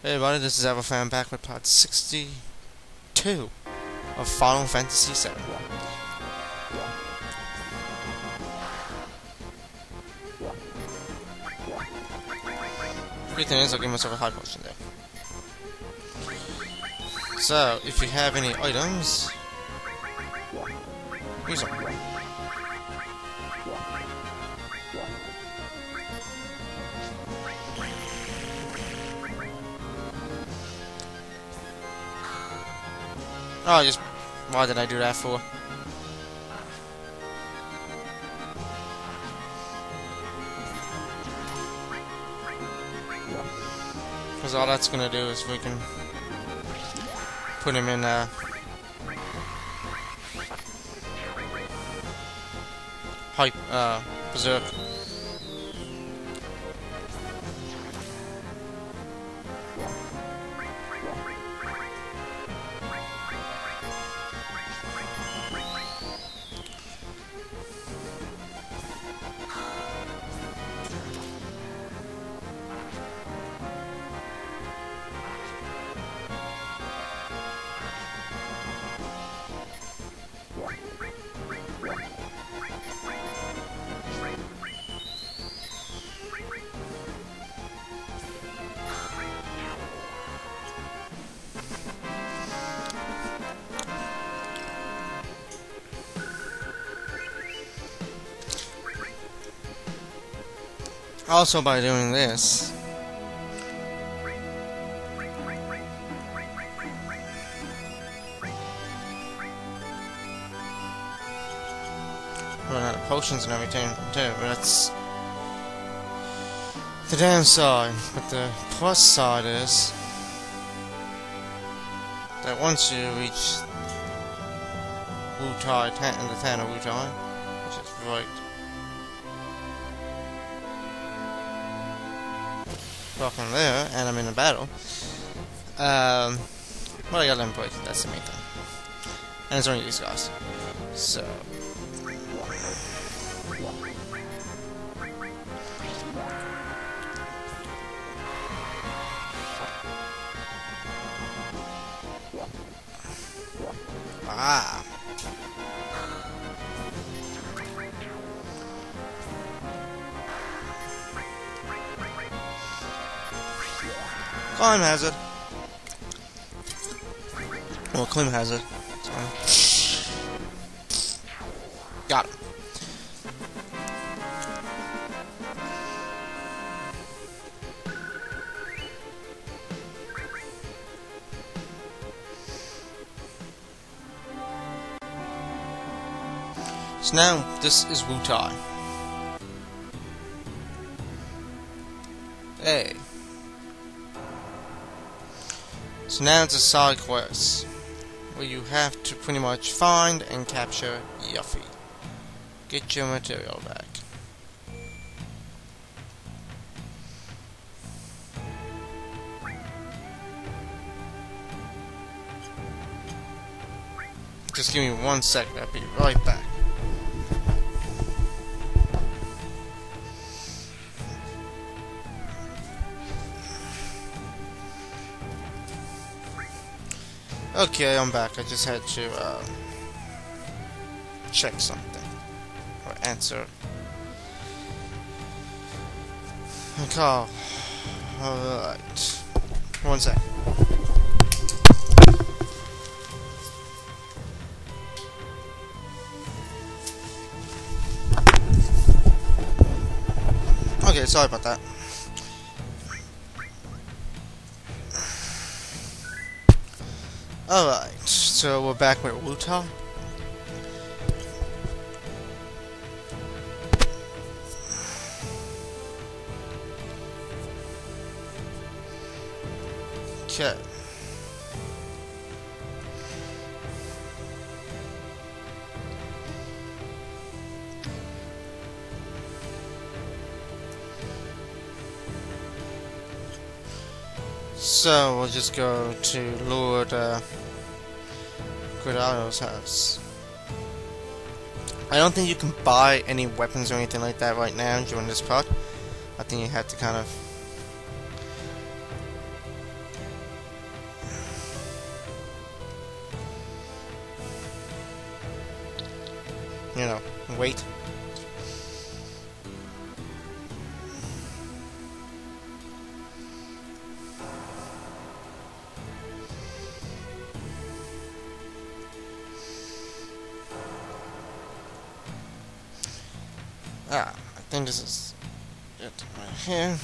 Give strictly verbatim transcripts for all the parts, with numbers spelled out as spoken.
Hey everybody, this is Everfan back with part sixty-two of Final Fantasy seven. Great thing is, I'll give myself a high potion there. So, if you have any items, use them. Oh, just why did I do that for? Because all that's gonna do is we can put him in uh, hype uh, berserk. Also, by doing this, run out of potions and everything too, but that's the downside. But the plus side is that once you reach Wutai, in the town of Wutai, which is right fucking there, and I'm in a battle. Um, well, I got them boys, that's the main thing. And it's only these guys. So. Ah. Climb hazard. Well, Clim hazard. Sorry. Got him. So now, this is Wutai. Hey. So now it's a side quest where you have to pretty much find and capture Yuffie. Get your material back. Just give me one second, I'll be right back. Okay, I'm back. I just had to uh, check something or answer a call. Alright. One sec. Okay, sorry about that. Alright, so we're back with Wutai. Okay. So we'll just go to Lord uh, Gradado's house. I don't think you can buy any weapons or anything like that right now during this part. I think you have to kind of you know, wait. Ah, I think this is it right here.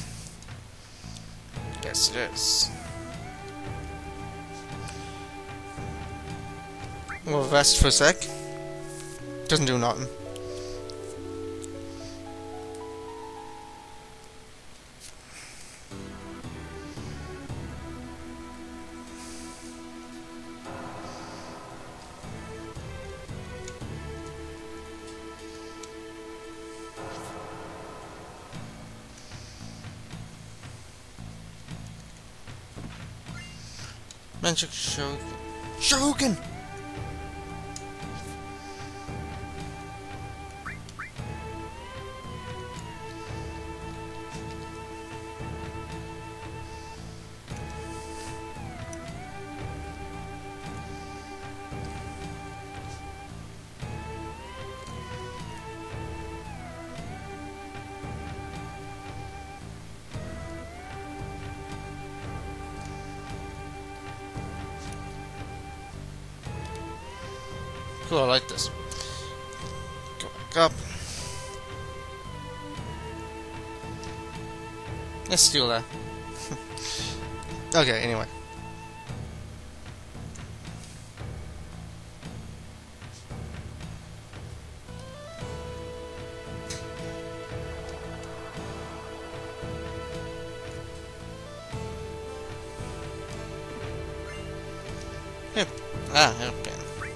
Yes, it is. We'll rest for a sec. Doesn't do nothing. Magic Shogun. Shogun! Cool, I like this. Go back up. Let's steal that. Okay, anyway. Yep. Ah, okay.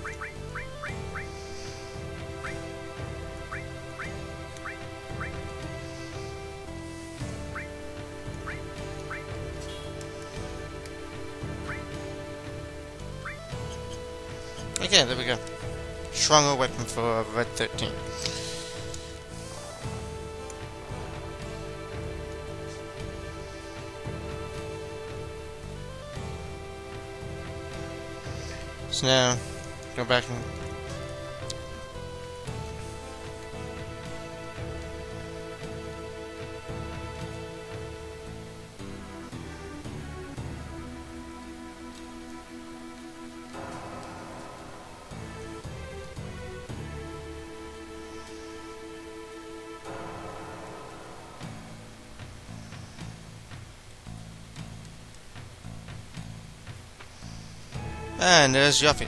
Okay, there we go. Stronger weapon for Red thirteen. So now, go back and... And there's Yuffie.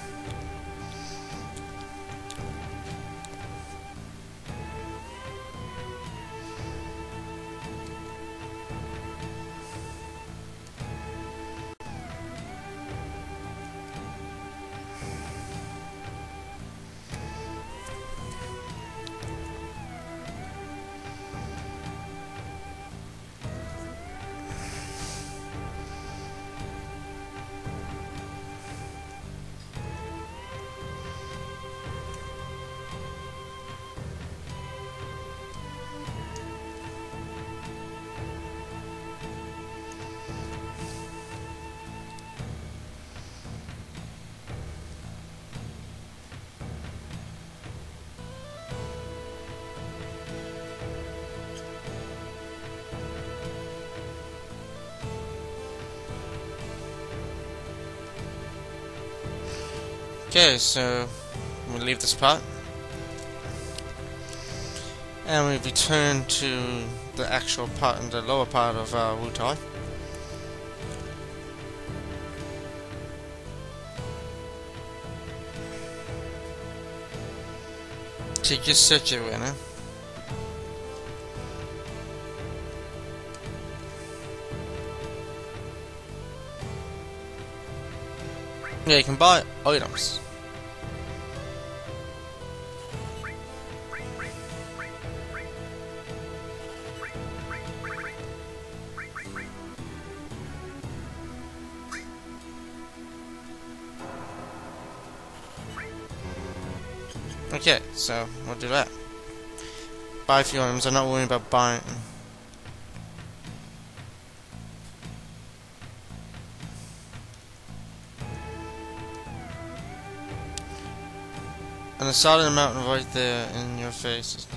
Okay, so we leave this part and we return to the actual part in the lower part of uh, Wutai. To just search everywhere now. Yeah, you can buy items. Okay, so we'll do that. Buy a few items. I'm not worrying about buying. And the side of the mountain right there in your face.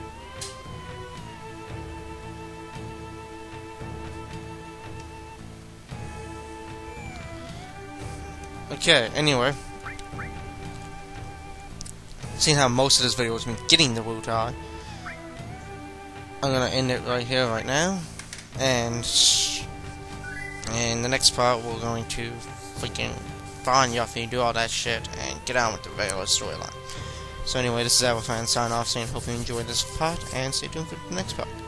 Okay, anyway. Seeing how most of this video has been getting the Wutai, I'm gonna end it right here, right now. And in the next part, we're going to freaking find Yuffie, do all that shit, and get on with the regular storyline. So anyway, this is Alpha Fan sign off saying hope you enjoyed this part, and stay tuned for the next part.